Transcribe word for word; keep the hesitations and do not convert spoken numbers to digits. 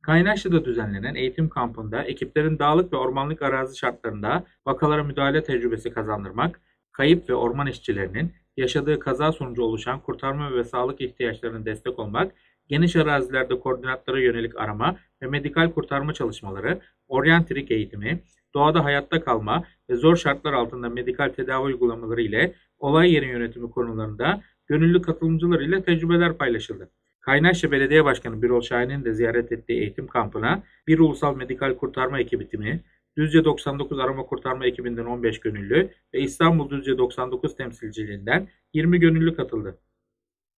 Kaynaşlı'da düzenlenen eğitim kampında ekiplerin dağlık ve ormanlık arazi şartlarında vakalara müdahale tecrübesi kazandırmak, kayıp ve orman işçilerinin yaşadığı kaza sonucu oluşan kurtarma ve sağlık ihtiyaçlarına destek olmak, geniş arazilerde koordinatlara yönelik arama ve medikal kurtarma çalışmaları, oryantirik eğitimi, doğada hayatta kalma ve zor şartlar altında medikal tedavi uygulamaları ile olay yeri yönetimi konularında gönüllü katılımcılar ile tecrübeler paylaşıldı. Kaynaşlı Belediye Başkanı Birol Şahin'in de ziyaret ettiği eğitim kampına bir ulusal medikal kurtarma ekibi timi, Düzce doksan dokuz arama kurtarma ekibinden on beş gönüllü ve İstanbul Düzce doksan dokuz temsilciliğinden yirmi gönüllü katıldı.